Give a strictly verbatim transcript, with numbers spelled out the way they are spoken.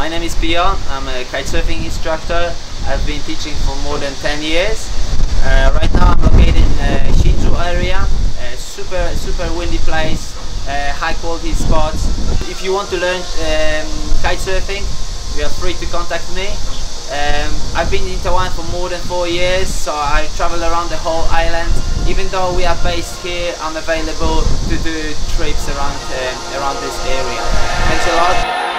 My name is Pia. I'm a kitesurfing instructor. I've been teaching for more than ten years. Uh, right now I'm located in uh, Hsinchu area. Uh, super super windy place, uh, high quality spots. If you want to learn um, kitesurfing, you are free to contact me. Um, I've been in Taiwan for more than four years, so I travel around the whole island. Even though we are based here, I'm available to do trips around uh, around this area. Thanks a lot.